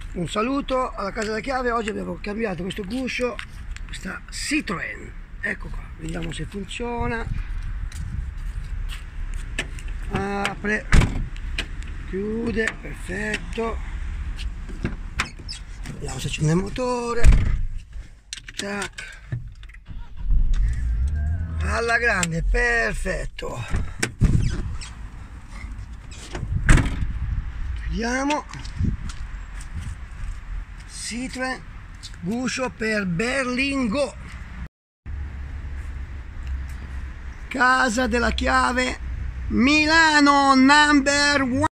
Un saluto alla Casa della Chiave. Oggi abbiamo cambiato questo guscio, questa Citroen. Ecco qua, vediamo se funziona. Apre, chiude, perfetto. Vediamo se accende il motore. Tac. Alla grande, perfetto. Chiudiamo. Citroen, guscio per Berlingo. Casa della Chiave, Milano, number 1.